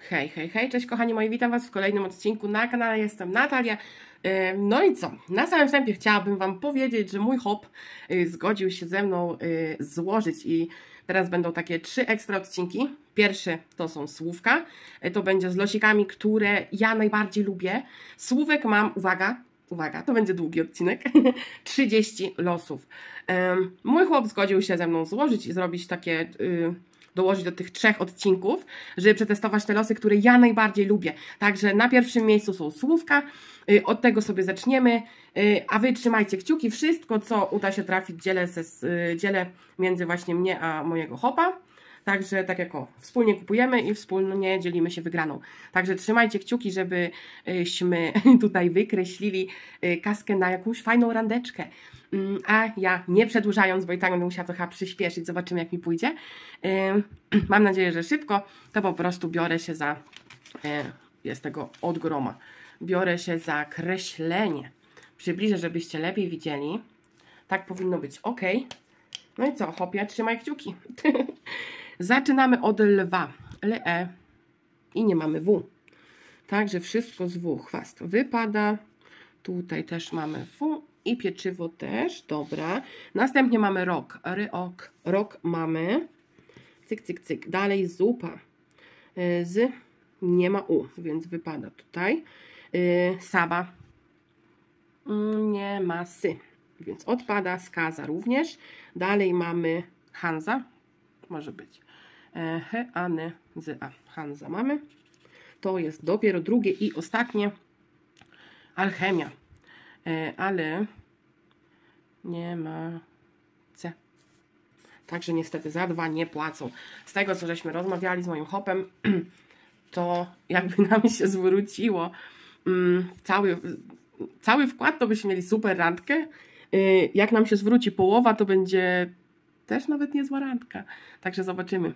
Hej, hej, hej, cześć kochani moi, witam Was w kolejnym odcinku na kanale, jestem Natalia. No i co, na samym wstępie chciałabym Wam powiedzieć, że mój hop zgodził się ze mną złożyć i teraz będą takie 3 ekstra odcinki. Pierwszy to są słówka, to będzie z losikami, które ja najbardziej lubię. Słówek mam, uwaga, to będzie długi odcinek, 30 losów. Mój chłop zgodził się ze mną złożyć i zrobić takie... dołożyć do tych 3 odcinków, żeby przetestować te losy, które ja najbardziej lubię. Także na pierwszym miejscu są słówka, od tego sobie zaczniemy, a Wy trzymajcie kciuki, wszystko co uda się trafić dzielę między właśnie mnie a mojego hopa. Także tak jak wspólnie kupujemy i wspólnie dzielimy się wygraną. Także trzymajcie kciuki, żebyśmy tutaj wykreślili kaskę na jakąś fajną randeczkę. A ja nie przedłużając, bo i tak będę musiała trochę przyspieszyć, zobaczymy jak mi pójdzie. Mam nadzieję, że szybko, to po prostu biorę się za, jest tego od groma, biorę się za kreślenie. Przybliżę, żebyście lepiej widzieli. Tak powinno być ok. No i co, hopie, trzymaj kciuki. Zaczynamy od lwa. L-E i nie mamy W. Także wszystko z W. Chwast wypada. Tutaj też mamy W i pieczywo też. Dobra. Następnie mamy rok. Ryok. Rok mamy. Cyk, cyk, cyk. Dalej zupa. Z nie ma U, więc wypada tutaj. Saba. Nie ma sy, więc odpada. Skaza również. Dalej mamy Hanza. Może być. He, any, z, a. Hanza mamy. To jest dopiero drugie i ostatnie. Alchemia. Ale nie ma C. Także niestety za 2 nie płacą. Z tego, co żeśmy rozmawiali z moim hopem, to jakby nam się zwróciło cały wkład, to byśmy mieli super randkę. Jak nam się zwróci połowa, to będzie też nawet niezła randka. Także zobaczymy.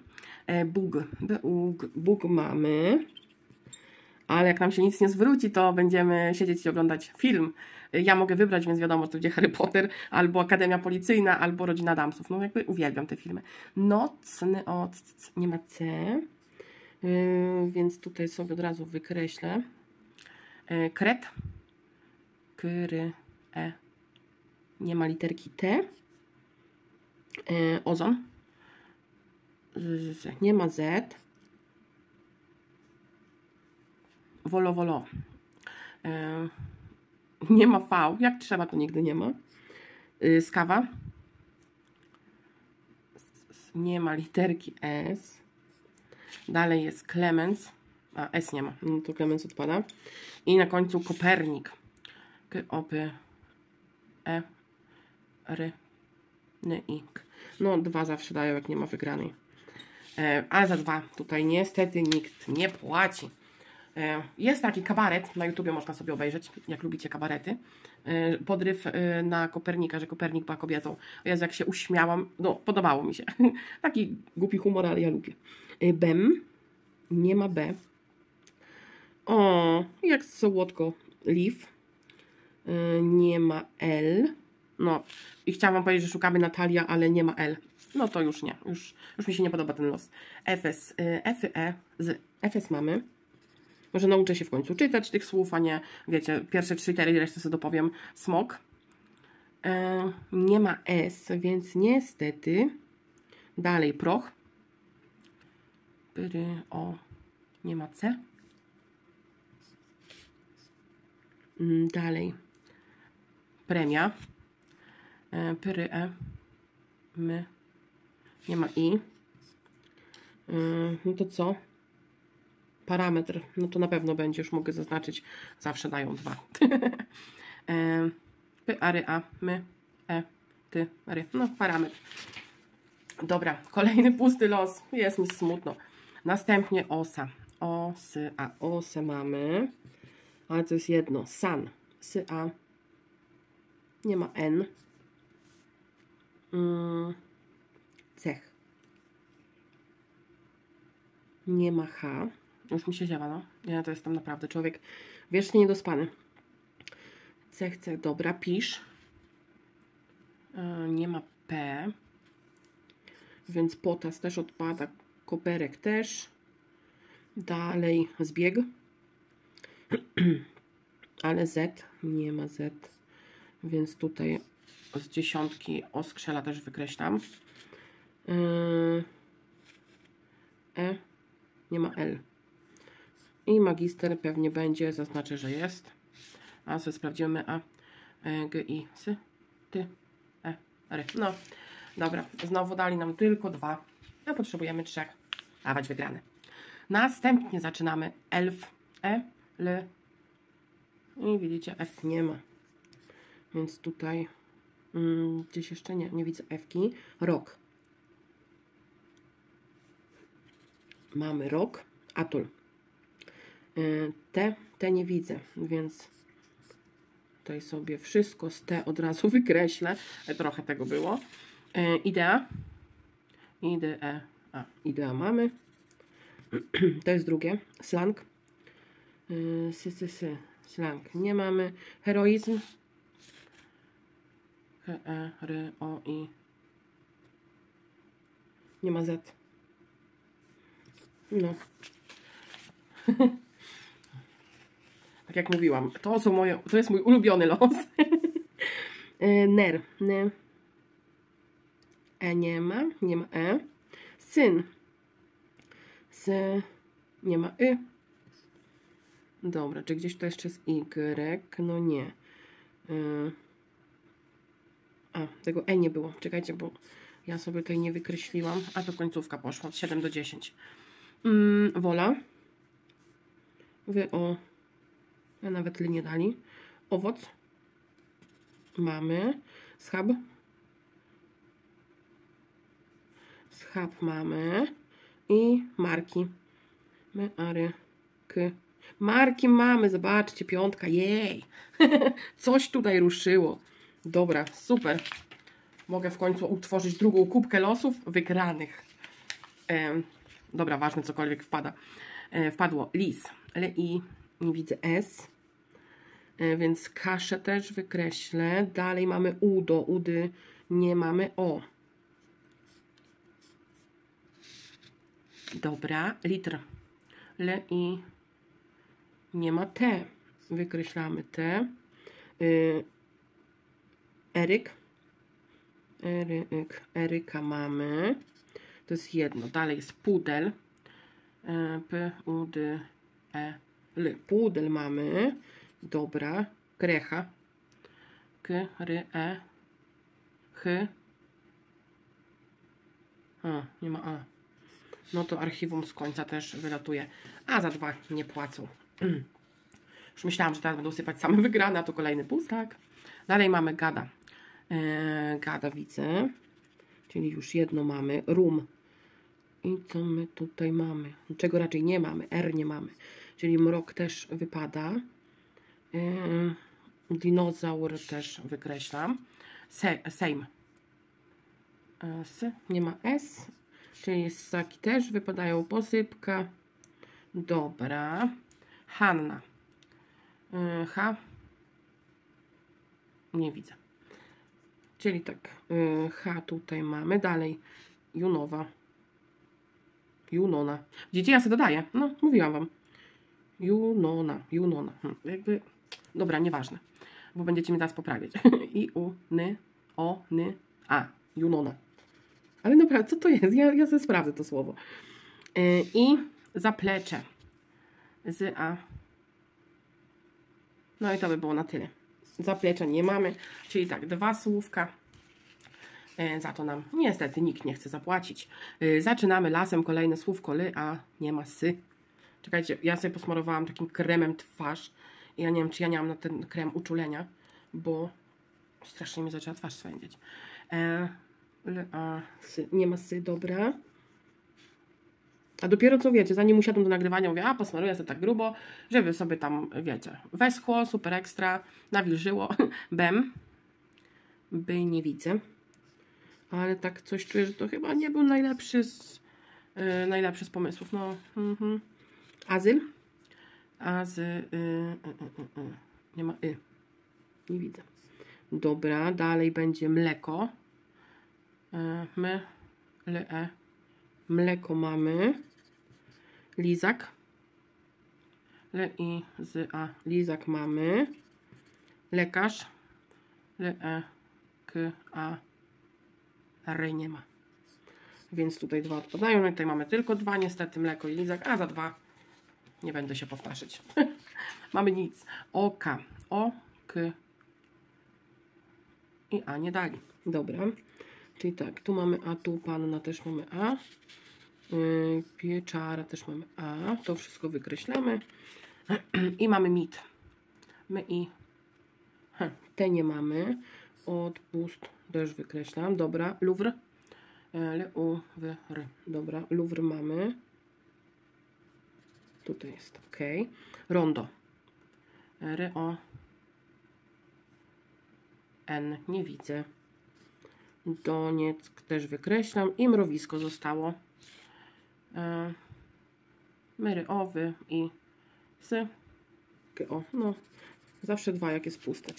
Bóg mamy. Ale jak nam się nic nie zwróci, to będziemy siedzieć i oglądać film. Ja mogę wybrać, więc wiadomo, że to będzie Harry Potter, albo Akademia Policyjna, albo Rodzina Adamsów. No jakby uwielbiam te filmy. Nocny, nie ma C. Więc tutaj sobie od razu wykreślę. Kret. Kry, E. Nie ma literki T. Ozon. Nie ma Z. Wolo. Nie ma V. Jak trzeba, to nigdy nie ma. Skawa. Nie ma literki S. Dalej jest Clemens. A, S nie ma. No to Clemens odpada. I na końcu Kopernik. K-O-P E R N I K. No 2 zawsze dają, jak nie ma wygranej. Ale za 2 tutaj niestety nikt nie płaci. Jest taki kabaret, na YouTubie można sobie obejrzeć, jak lubicie kabarety. Podryw na Kopernika, że Kopernik była kobietą. Jezu, jak się uśmiałam, no podobało mi się. Taki głupi humor, ale ja lubię. Bem, nie ma B. O, jak słodko. Leaf, nie ma L. No i chciałam Wam powiedzieć, że szukamy Natalia, ale nie ma L. No to już nie, już mi się nie podoba ten los. Efes, F-E, z Efes mamy. Może nauczę się w końcu czytać tych słów, a nie, wiecie, pierwsze 3 litery, resztę sobie dopowiem. Smok. Nie ma S, więc niestety. Dalej proch. O. Nie ma C. Dalej. Premia. My. Nie ma I. No to co? Parametr, no to na pewno będzie, już mogę zaznaczyć, zawsze dają 2. A, my, ty, ry, no parametr. Dobra, kolejny pusty los, jest mi smutno. Następnie osa, osy, a osę mamy, ale to jest jedno, san, sy, a, nie ma N, cech, nie ma H. Już mi się ziewa, no. Ja to jestem naprawdę człowiek wiecznie niedospany. Chcę, dobra, pisz. Nie ma P. Więc potas też odpada. Koperek też. Dalej zbieg. Ale Z, nie ma Z. Więc tutaj z 10 oskrzela też wykreślam. E, nie ma L. I magister pewnie będzie, zaznaczę, że jest. A sobie sprawdzimy A, G, I, S, T, E, R. No, dobra. Znowu dali nam tylko 2. A potrzebujemy 3. Dawać wygrane. Następnie zaczynamy elf, E, L. I widzicie, F nie ma. Więc tutaj gdzieś jeszcze nie widzę F-ki. Rok. Mamy rok. Atul. T nie widzę, więc tutaj sobie wszystko z T od razu wykreślę. Trochę tego było. Idea. Idea mamy. To jest drugie. Slang. Slang nie mamy. Heroizm. H-E-R-O-I. Nie ma Z. No. Tak jak mówiłam, to jest mój ulubiony los. Ner. E nie ma E. Syn. Nie ma Y. Dobra, czy gdzieś to jeszcze jest Y? No nie. Tego E nie było. Czekajcie, bo ja sobie tutaj nie wykreśliłam. A to końcówka poszła od 7 do 10. Wola. Ja nawet nie dali. Owoc. Mamy. Schab. Schab mamy. I marki. Marki mamy. Zobaczcie, 5. Jej. Coś tutaj ruszyło. Dobra, super. Mogę w końcu utworzyć drugą kubkę losów wygranych. Dobra, ważne, cokolwiek wpadło. Lis. I nie widzę S. Więc kaszę też wykreślę. Dalej mamy udo. Udy nie mamy O. Dobra, litr. I nie ma T. Wykreślamy T. Eryk. Eryka mamy. To jest jedno. Dalej jest pudel. P-U-D-E-L. Pudel mamy. Dobra. Krecha. K-R-E-H. Nie ma A. No to archiwum z końca też wylatuje. A za 2 nie płacą. Już myślałam, że teraz będą sypać same wygrane, a to kolejny pustak. Dalej mamy gada. Gada widzę. Czyli już jedno mamy. Rum. I co my tutaj mamy? Czego raczej nie mamy. R nie mamy. Czyli mrok też wypada. Dinozaur też wykreślam. Sejm. Nie ma S. Czyli ssaki też wypadają. Posypka. Dobra. Hanna. H. Nie widzę. Czyli tak. H tutaj mamy. Dalej. Junowa. Junona. Widzicie, ja sobie dodaję. No, mówiłam wam. Junona. Jakby... Dobra, nieważne. Bo będziecie mi teraz poprawiać. I, U, Ny, O, Ny, A. Junona. Ale naprawdę, co to jest? Ja sobie sprawdzę to słowo. I zaplecze. Z A. No i to by było na tyle. Zaplecza nie mamy. Czyli tak, 2 słówka. Za to nam niestety nikt nie chce zapłacić. Zaczynamy lasem. Kolejne słówko ly, a nie ma sy. Czekajcie, ja sobie posmarowałam takim kremem twarz. I ja nie wiem, czy ja nie mam na ten krem uczulenia, bo strasznie mi zaczęła twarz swędzić. Sy. Nie ma sy, dobra. A dopiero co wiecie, zanim usiadłem do nagrywania, mówię, posmaruję sobie tak grubo, żeby sobie tam, wiecie, weschło, super ekstra, nawilżyło. Bem. By nie widzę. Ale tak coś czuję, że to chyba nie był najlepszy z pomysłów. No. Azyl. Nie ma y. Nie widzę. Dobra, dalej będzie mleko. Mleko mamy. Lizak. L, I, Z, A. Lizak mamy. Lekarz. L, E, K, A. R nie ma. Więc tutaj 2 odpadają. No i tutaj mamy tylko 2, niestety mleko i lizak, a za 2 nie będę się powtarzać. Mamy nic. O, K. O, K i A nie dali. Dobra. Czyli tak, tu mamy A, tu panna też mamy A. Pieczara też mamy A. To wszystko wykreślamy. I mamy mit. My i T nie mamy. Odpust też wykreślam. Dobra. Louvre. L, U, W, R. Dobra. Louvre mamy. Tutaj jest ok. Rondo. R, O, N. Nie widzę. Donieck też wykreślam. I mrowisko zostało. Myry, owy i sy. O, no. Zawsze 2 jak jest puste,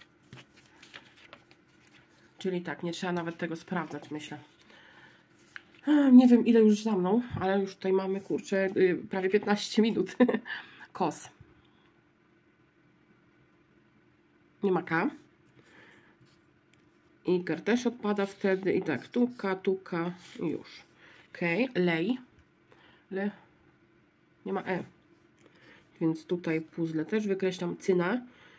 czyli tak, nie trzeba nawet tego sprawdzać, myślę. Nie wiem ile już za mną, ale już tutaj mamy, kurczę, prawie 15 minut. Kos. Nie ma K. Iker też odpada wtedy. I tak, tuka i już. Ok, lej. Le. Nie ma E. Więc tutaj puzzle też wykreślam. Cyna.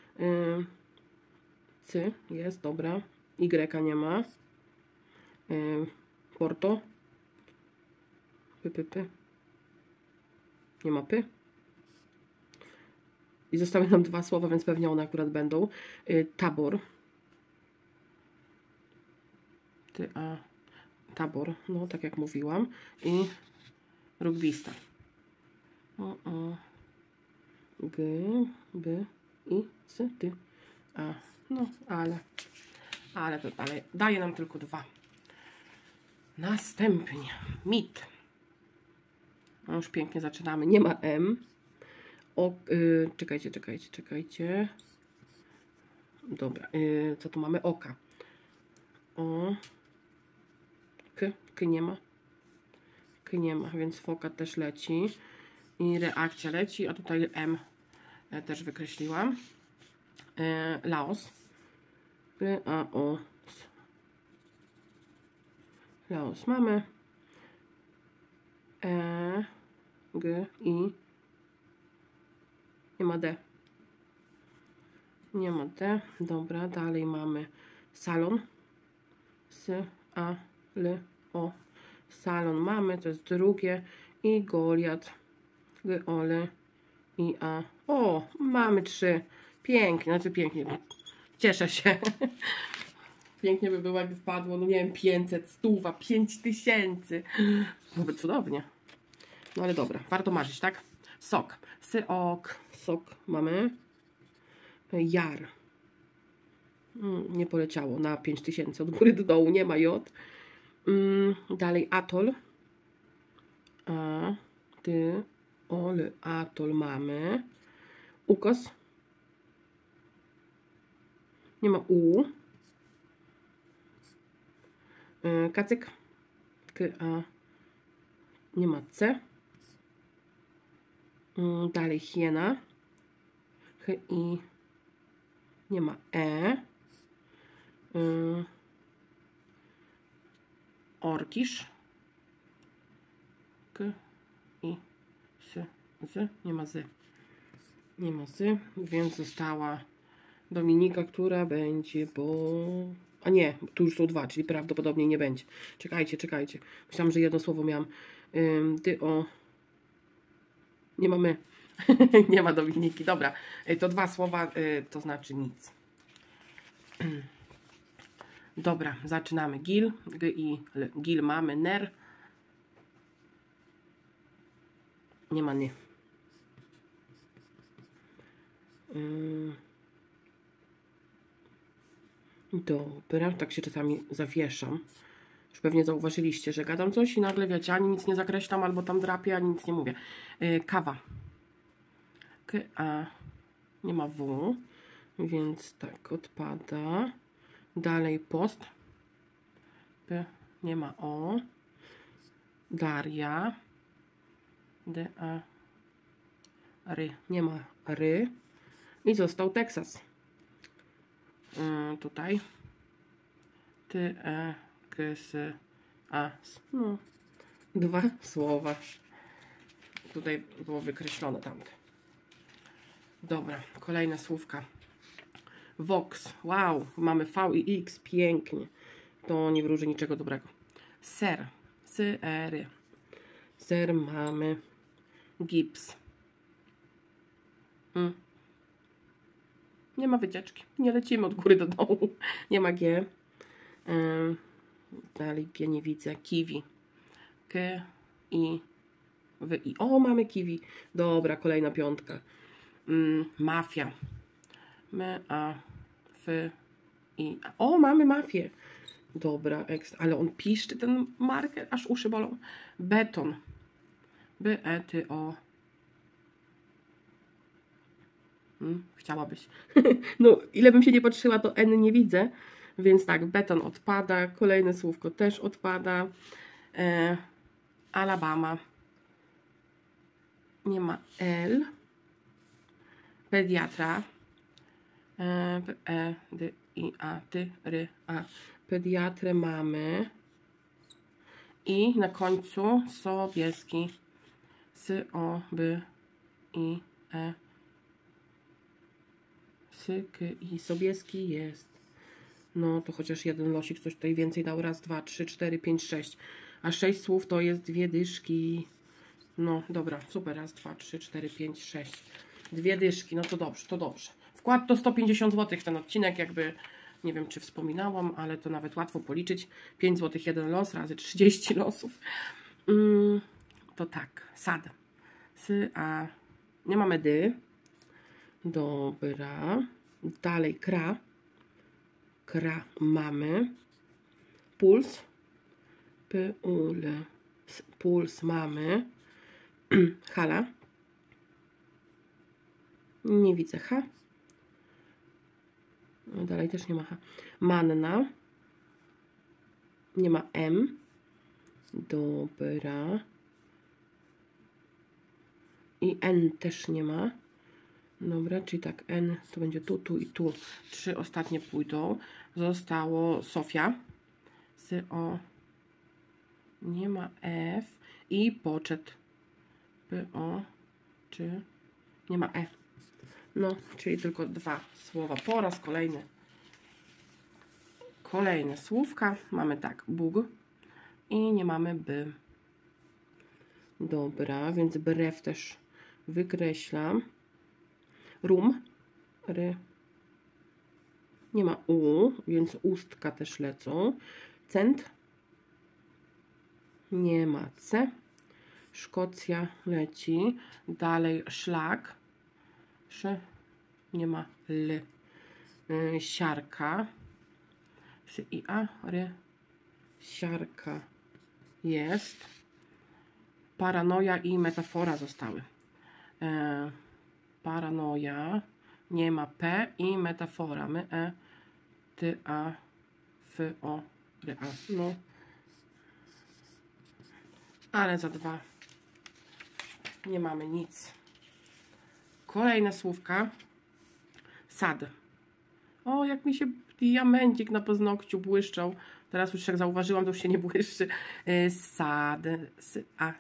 Cy jest, dobra. Y nie ma. Porto. P. Nie ma P. I zostały nam 2 słowa, więc pewnie one akurat będą. Tabor. Tabor, no tak jak mówiłam. I rugbista. G, B, I, S, T, A. No, ale to dalej daje nam tylko 2. Następnie mit. No już pięknie zaczynamy. Nie ma M. O, czekajcie. Dobra, co tu mamy? Oka. O. K nie ma. K nie ma, więc foka też leci. I reakcja leci, a tutaj M też wykreśliłam. Laos. Laos. Laos mamy. G, I. Nie ma D. Nie ma D. Dobra, dalej mamy salon. S, A, L, O. Salon mamy, to jest drugie. I Goliat. G, O, L, I, A. O, mamy 3. Pięknie, znaczy pięknie. Cieszę się. Pięknie by było, jakby wpadło, no nie wiem, 500, 100, 5000. Byłoby cudownie. No ale dobra, warto marzyć, tak? Sok. Syok. Sok mamy. Jar. Nie poleciało na 5000 od góry do dołu, nie ma J. Dalej atol. A, ty, ol, atol mamy. Ukos. Nie ma U. Kacyk. K, A. Nie ma C. Dalej hiena. H, I. Nie ma E. Orkisz. K, I, S, Z. Nie ma Z. Nie ma Z, więc została Dominika, która będzie, bo... A nie, tu już są 2, czyli prawdopodobnie nie będzie. Czekajcie. Myślałam, że jedno słowo miałam. Nie mamy. Nie ma Dominiki. Dobra, to 2 słowa, to znaczy nic. Dobra, zaczynamy. Gil. G, I, L. Gil mamy. Ner. Nie ma nie. Dobra, tak się czasami zawieszam. Już pewnie zauważyliście, że gadam coś i nagle wiecie, ani nic nie zakreślam, albo tam drapię, ani nic nie mówię. Kawa. K, A. Nie ma W, więc tak, odpada. Dalej post. P, nie ma O. Daria. D, A. Nie ma ry. I został Teksas. Tutaj. Ty, k, s, a, s. No. 2 słowa. Tutaj było wykreślone tamte. Dobra, kolejne słówka. Vox. Wow, mamy V i X. Pięknie. To nie wróży niczego dobrego. Ser. Syry. Ser mamy. Gips. Nie ma wycieczki. Nie lecimy od góry do dołu. Nie ma G. Dalej G nie widzę. Kiwi. K, I, W, I. O, mamy kiwi. Dobra, kolejna piątka. Mafia. M, A, F, I. O, mamy mafię. Dobra, ekstra. Ale on piszczy ten marker, aż uszy bolą. Beton. B, E, T, O. Chciałabyś. No, ile bym się nie patrzyła, to N nie widzę. Więc tak, beton odpada. Kolejne słówko też odpada. Alabama. Nie ma L. Pediatra. P, E, D, I, A, T, R, A. Pediatrę mamy. I na końcu Sobieski. S, O, B, I, E. Syk i Sobieski jest. No to chociaż jeden losik coś tutaj więcej dał. Raz, 2, 3, 4, 5, 6. A 6 słów to jest 2 dyszki. No dobra, super. Raz, 2, 3, 4, 5, 6. 2 dyszki, no to dobrze, to dobrze. Wkład to 150 zł w ten odcinek, jakby nie wiem czy wspominałam, ale to nawet łatwo policzyć. 5 zł jeden los razy 30 losów. To tak, sad. A nie mamy dy. Dobra. Dalej kra. Kra mamy. Puls. Puls mamy. Hala. Nie widzę H. Dalej też nie ma H. Manna. Nie ma M. Dobra. I N też nie ma. Dobra, czyli tak, N to będzie tu, tu i tu. 3 ostatnie pójdą. Zostało Sofia. O. Nie ma F. I poczet. O. Czy nie ma E. No, czyli tylko 2 słowa. Po raz kolejny. Kolejne słówka. Mamy tak, Bóg. I nie mamy B. Dobra, więc brew też wykreślam. Rum. Nie ma U, więc ustka też lecą. Cent. Nie ma C. Szkocja leci. Dalej szlak. Nie ma L. Siarka. I A. Siarka jest. Paranoja i metafora zostały. Paranoja. Nie ma P i metafora. My E, Ty, A, F, O, R, A. No. Ale za 2 nie mamy nic. Kolejne słówka. Sad. O, jak mi się diamencik na paznokciu błyszczał. Teraz już jak zauważyłam, to już się nie błyszczy. Sad. Sad.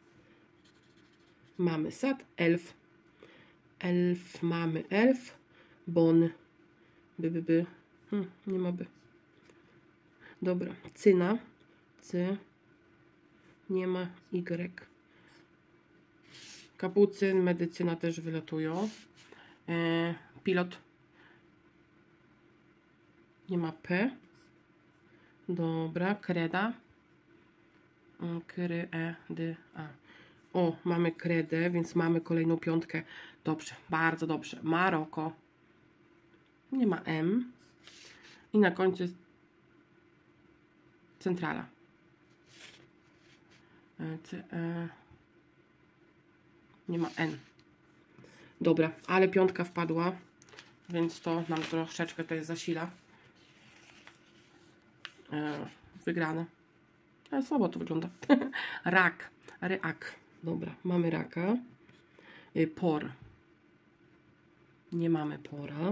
Mamy sad. Elf. Elf. Mamy elf. Bon. By. Nie ma by. Dobra. Cyna. C. Nie ma Y. Kapucyn. Medycyna też wylatują. Pilot. Nie ma P. Dobra. Kreda. A. O, mamy kredę, więc mamy kolejną piątkę. Dobrze, bardzo dobrze. Maroko. Nie ma M. I na końcu jest centrala. Nie ma N. Dobra, ale piątka wpadła, więc to nam troszeczkę to jest zasila. Wygrane. Ale słabo to wygląda. Rak. Reak. Dobra, mamy raka. Por. Nie mamy pora.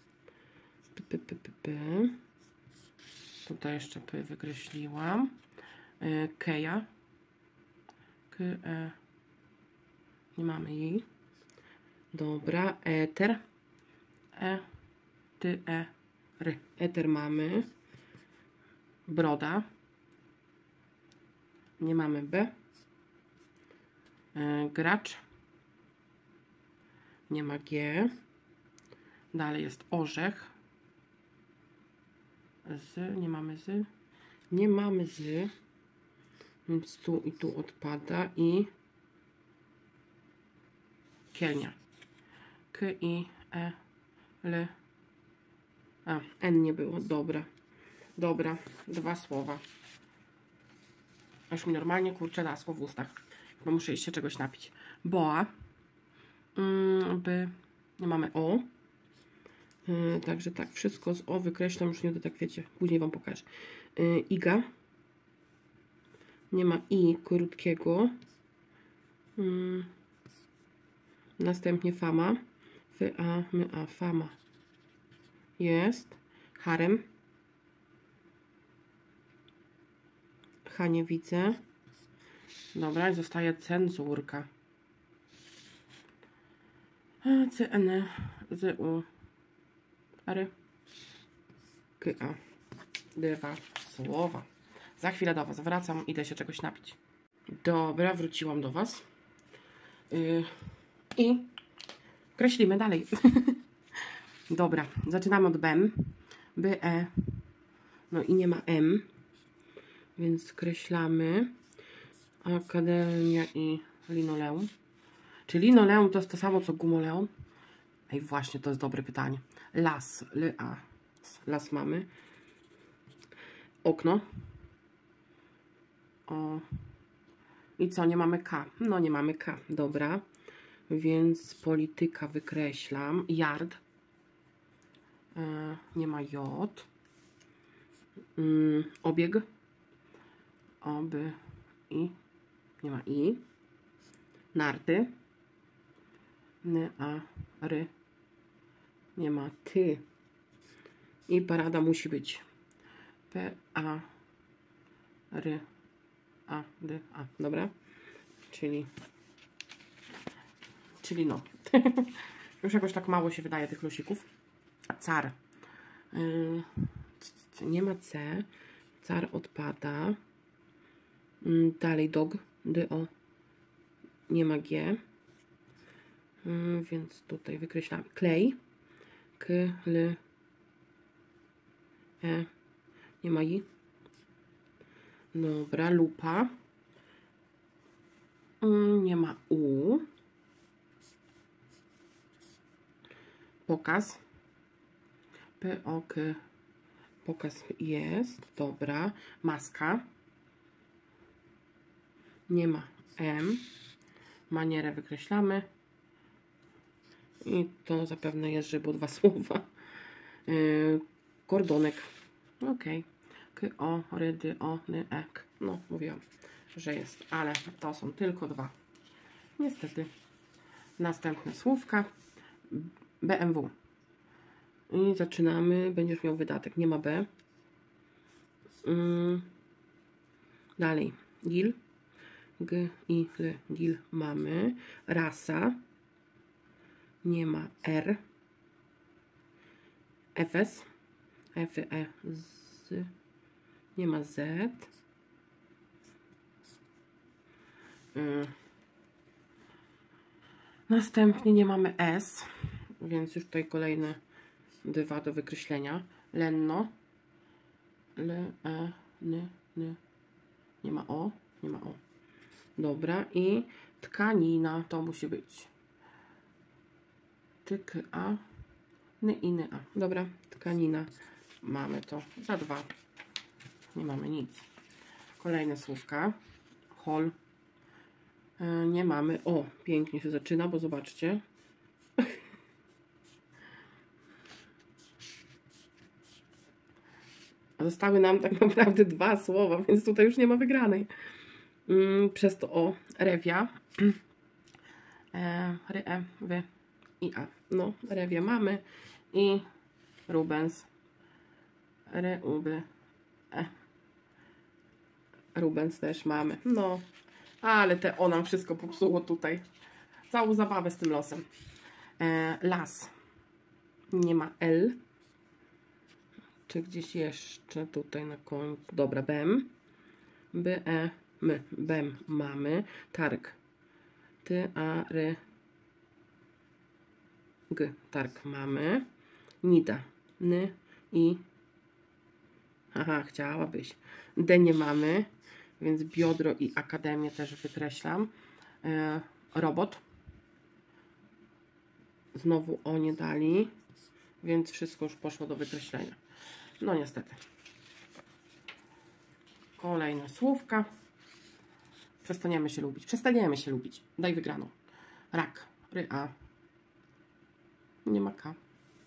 Tutaj jeszcze P wykreśliłam. Keja. Nie mamy jej. Dobra. Eter. R. Eter mamy. Broda. Nie mamy B. Gracz. Nie ma G. Dalej jest orzech. Nie mamy z. Nie mamy z. Więc tu i tu odpada. I kielnia. K, I, E, L. A, N nie było. Dobra. Dobra. 2 słowa. Aż mi normalnie kurczę lasło w ustach. Bo muszę iść się czegoś napić. Boa. Nie mamy O. Także tak, wszystko z O wykreślam, już nie to tak wiecie, później wam pokażę. Iga. Nie ma I krótkiego. Następnie fama. Fama. Jest. Harem. H nie widzę. Dobra, i zostaje cenzurka. CN, ZU, R, KA. 2 słowa. Za chwilę do was wracam, idę się czegoś napić. Dobra, wróciłam do was. I kreślimy dalej. Dobra, zaczynamy od BEM. BE. No i nie ma M. Więc skreślamy. Akademia i linoleum. Czy linoleum to jest to samo co gumoleum? Ej, właśnie, to jest dobre pytanie. Las, las mamy. Okno. O. I co, nie mamy K? No nie mamy K, dobra. Więc polityka wykreślam. Yard. Nie ma J. Obieg. I. Nie ma I. Narty. R. Nie ma Ty. I parada musi być. Dobra. Czyli no. Już jakoś tak mało się wydaje tych losików. Car. Nie ma C. Car odpada. Dalej dog. D-O. Nie ma G. Więc tutaj wykreślamy. Klej. K, L, E. Nie ma I. Dobra, lupa. Nie ma U. Pokaz. P-O-K. Pokaz jest. Dobra. Maska. Nie ma M. Manierę wykreślamy. I to zapewne jest, że było 2 słowa. Kordonek. Ok. K-O, rydy, o, ny, ek. No, mówiłam, że jest, ale to są tylko 2. Niestety. Następne słówka. BMW. I zaczynamy. Będziesz miał wydatek. Nie ma B. Dalej. Gil. G, I, L. Gil mamy. Rasa. Nie ma R. FS. F, E, Z. Nie ma Z. Następnie nie mamy S, więc już tutaj kolejne 2 do wykreślenia. Lenno. L, E, N, N. Nie ma O. Nie ma O. Dobra. I tkanina to musi być. Tyk, A. Ny i ny, A. Dobra. Tkanina. Mamy to za 2. Nie mamy nic. Kolejne słówka. Hol. Nie mamy. O, pięknie się zaczyna, bo zobaczcie. Zostały nam tak naprawdę 2 słowa, więc tutaj już nie ma wygranej. Przez to o, rewia. Ry, wy i a. No, rewie mamy i Rubens. Ry, uby, Rubens też mamy. No, ale te o nam wszystko popsuło tutaj. Całą zabawę z tym losem. Las. Nie ma L. Czy gdzieś jeszcze tutaj na końcu? Dobra, BEM. my. BEM mamy. Targ. Ty, a, ry, g. Targ mamy. Nida. Ny, i. Aha, chciałabyś. D nie mamy, więc biodro i akademię też wykreślam. Robot. Znowu o nie dali, więc wszystko już poszło do wykreślenia. No niestety. Kolejne słówka. Przestaniemy się lubić. Przestaniemy się lubić. Daj wygraną. Rak. Ry, a. Nie ma K.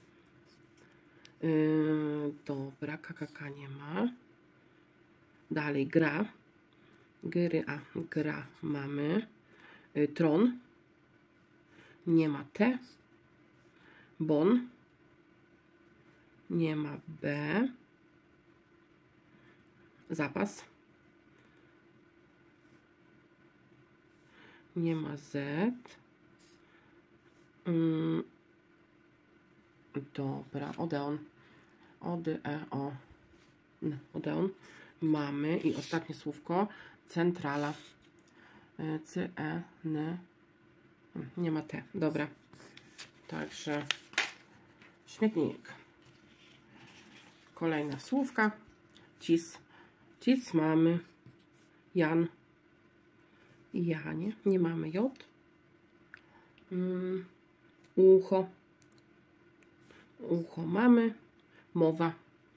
Dobra, KKK nie ma. Dalej gra. Gry, a. Gra mamy. Tron. Nie ma T. Bon. Nie ma B. Zapas. Nie ma Z. Dobra, Odeon. Odeon. Mamy i ostatnie słówko. Centrala. C, E, N. Nie ma T. Dobra. Także śmietnik. Kolejne słówka. Cis. Cis mamy. Jan. Janie. Nie mamy J. Ucho. Ucho mamy. Mowa.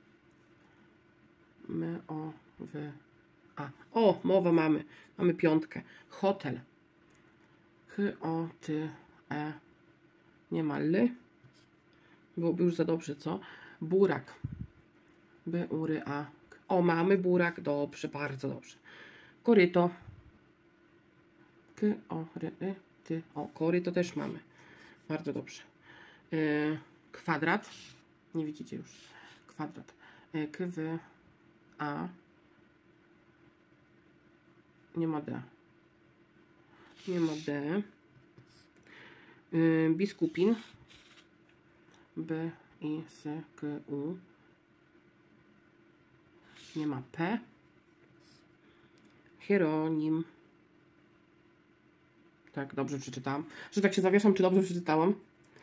My, o, wy, a. O, mowa mamy. Mamy piątkę. Hotel. Ch, o, ty, e. Nie ma L. Byłoby już za dobrze, co? Burak. B, u, ry, a. O, mamy burak. Dobrze, bardzo dobrze. Koryto. K, o, ry, ty. O, koryto też mamy. Bardzo dobrze. Kwadrat. Nie widzicie już. Kwadrat. K, w, a. Nie ma D. Nie ma D. Biskupin. B, I, S, K, U. Nie ma P. Hieronim. Tak, dobrze przeczytałam. Że tak się zawieszam, czy dobrze przeczytałam.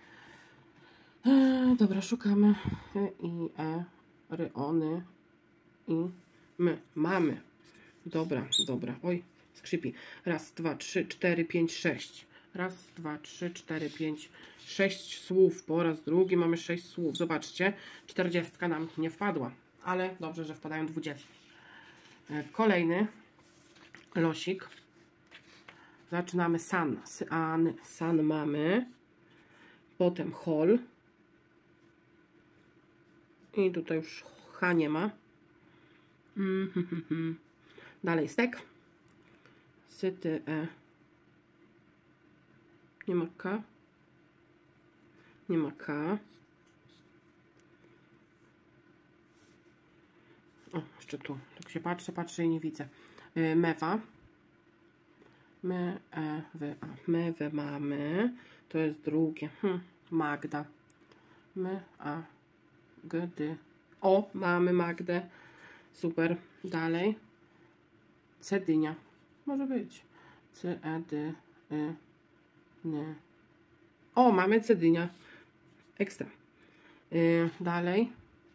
Dobra, szukamy. I, E, ry, ony. I, my. Mamy. Dobra, dobra. Oj, skrzypi. Raz, dwa, trzy, cztery, pięć, sześć. Raz, dwa, trzy, cztery, pięć, sześć słów. Po raz drugi mamy 6 słów. Zobaczcie, 40 nam nie wpadła. Ale dobrze, że wpadają 20. Kolejny losik. Zaczynamy san. San, san mamy. Potem hol. I tutaj już H nie ma. Dalej stek. Syty, E. Nie ma K. Nie ma K. O, jeszcze tu. Tak się patrzę i nie widzę. Mewa. My, E, wy, a. Mewę mamy. To jest drugie. Magda. My, a. Gdy. O, mamy Magdę. Super. Dalej. Cedynia. Może być. C, E, D, Y, N. O, mamy Cedynia. Ekstra. Dalej.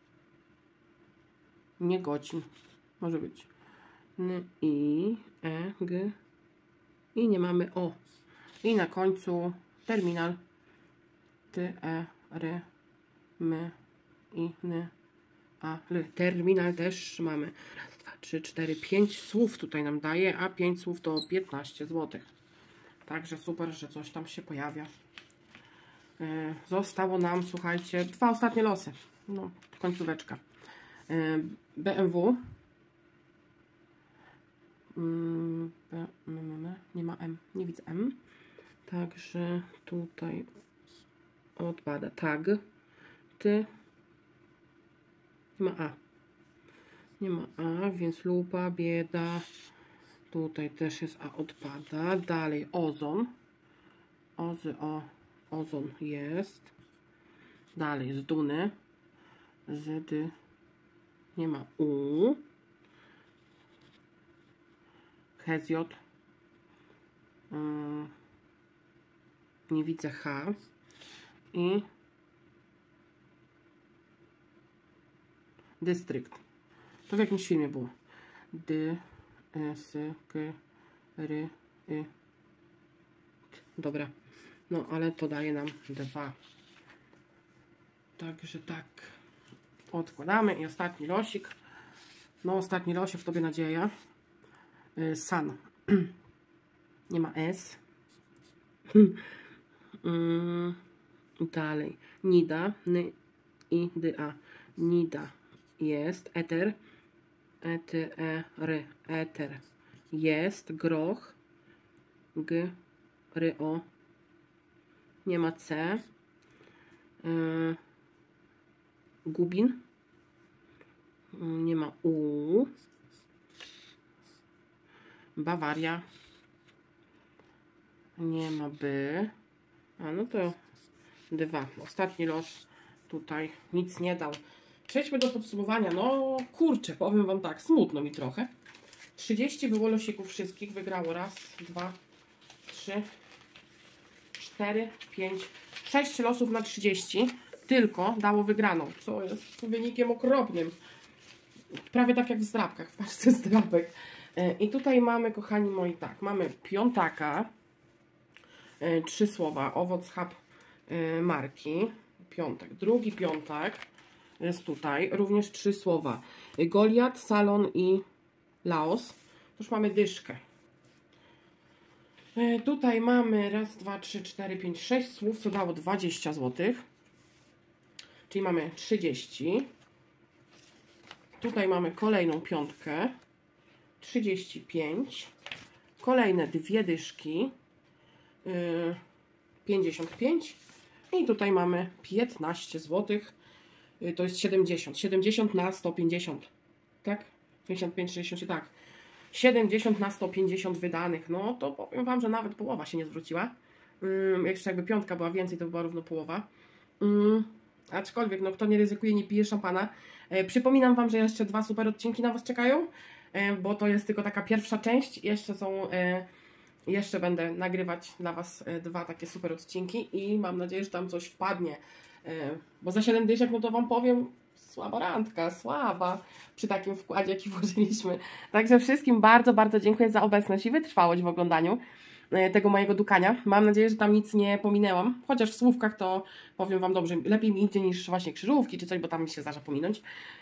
Niegodzin. Może być. N, I, E, G. I nie mamy O. I na końcu terminal. Ty, E, R, M, I, N, A, L. Terminal też mamy. Raz, dwa, trzy, cztery, 5 słów tutaj nam daje, a 5 słów to 15 zł. Także super, że coś tam się pojawia. Zostało nam, słuchajcie, 2 ostatnie losy. No, końcóweczka. BMW. Nie ma M. Nie widzę M. Także tutaj odpada tag. Ty. Nie ma A. Nie ma A, więc lupa, bieda. Tutaj też jest A, odpada. Dalej ozon. Ozon jest. Dalej z Duny. Z dy. Nie ma U. Hezjot. Nie widzę H. I dystrykt. To w jakimś filmie było. D, S, K, R, Y. Dobra. No, ale to daje nam 2. Także tak. Odkładamy i ostatni losik. No, ostatni losik, w tobie nadzieja. San. Nie ma S. Dalej. Nida. N, I, D, A. Nida jest. Eter. E-T-E-R. Eter jest. Groch. G, R, O. Nie ma C. Gubin. Nie ma U. Bawaria. Nie ma B. A no to 2. Ostatni los tutaj nic nie dał. Przejdźmy do podsumowania. No kurczę, powiem wam tak, smutno mi trochę. 30 było losików wszystkich. Wygrało raz, 2, 3, 4, 5, 6 losów na 30. Tylko dało wygraną, co jest wynikiem okropnym. Prawie tak jak w zdrabkach, w paczce zdrabek. I tutaj mamy, kochani moi, tak, mamy piątaka. 3 słowa, owoc hub marki. Piątek, drugi piątek jest tutaj. Również 3 słowa. Goliat, Salon i Laos. Już mamy dyszkę. Tutaj mamy raz, 2, 3, 4, 5, 6 słów, co dało 20 zł. Czyli mamy 30. Tutaj mamy kolejną piątkę. 35. Kolejne 2 dyszki. 55. I tutaj mamy 15 zł. To jest 70. 70 na 150. Tak? 55, 60, tak. 70 na 150 wydanych. No to powiem wam, że nawet połowa się nie zwróciła. Jeszcze jakby piątka była więcej, to była równo połowa. Aczkolwiek, no kto nie ryzykuje, nie pije szampana. Przypominam wam, że jeszcze 2 super odcinki na was czekają, bo to jest tylko taka pierwsza część. Jeszcze będę nagrywać dla was 2 takie super odcinki i mam nadzieję, że tam coś wpadnie. Bo za 7 dyszek, no to wam powiem, słaba randka, słaba przy takim wkładzie, jaki włożyliśmy. Także wszystkim bardzo, bardzo dziękuję za obecność i wytrwałość w oglądaniu tego mojego dukania. Mam nadzieję, że tam nic nie pominęłam, chociaż w słówkach to powiem wam dobrze, lepiej mi idzie niż właśnie krzyżówki czy coś, bo tam mi się zdarza pominąć.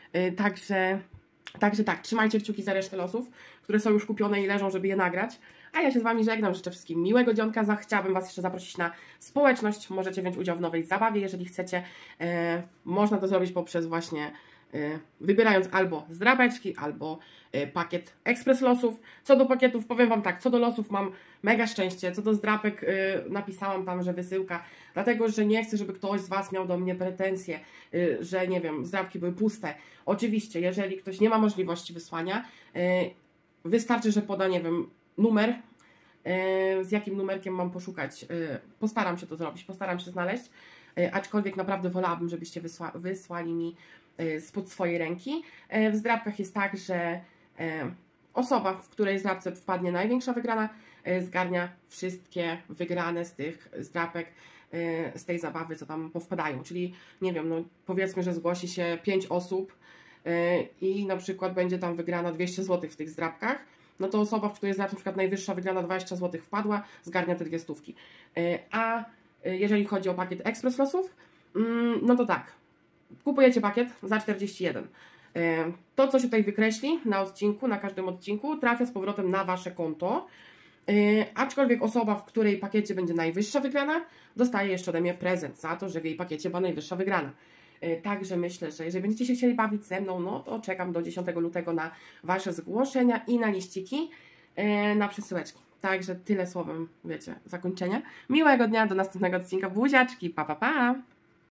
Także tak, trzymajcie kciuki za resztę losów, które są już kupione i leżą, żeby je nagrać. A ja się z wami żegnam, życzę wszystkim miłego dzionka. Chciałabym was jeszcze zaprosić na społeczność. Możecie wziąć udział w nowej zabawie, jeżeli chcecie. Można to zrobić poprzez właśnie wybierając albo zdrabeczki, albo pakiet ekspres losów. Co do pakietów powiem wam tak, co do losów mam mega szczęście, co do zdrabek napisałam tam, że wysyłka, dlatego, że nie chcę, żeby ktoś z was miał do mnie pretensje, że nie wiem, zdrabki były puste. Oczywiście, jeżeli ktoś nie ma możliwości wysłania, wystarczy, że poda, nie wiem, numer, z jakim numerkiem mam poszukać. Postaram się to zrobić, postaram się znaleźć, aczkolwiek naprawdę wolałabym, żebyście wysłali mi spod swojej ręki. W zdrabkach jest tak, że osoba, w której zdrabce wpadnie największa wygrana, zgarnia wszystkie wygrane z tych zdrabek, z tej zabawy, co tam powpadają. Czyli nie wiem, no powiedzmy, że zgłosi się 5 osób i na przykład będzie tam wygrana 200 zł w tych zdrabkach, no to osoba, w której zdrabce na przykład najwyższa wygrana 20 zł wpadła, zgarnia te 2 stówki. A jeżeli chodzi o pakiet ekspres losów, no to tak, kupujecie pakiet za 41. To, co się tutaj wykreśli na odcinku, na każdym odcinku, trafia z powrotem na wasze konto. Aczkolwiek osoba, w której pakiecie będzie najwyższa wygrana, dostaje jeszcze ode mnie prezent za to, że w jej pakiecie była najwyższa wygrana. Także myślę, że jeżeli będziecie się chcieli bawić ze mną, no to czekam do 10 lutego na wasze zgłoszenia i na liściki na przesyłeczki. Także tyle słowem, wiecie, zakończenia. Miłego dnia, do następnego odcinka. Buziaczki, pa, pa, pa!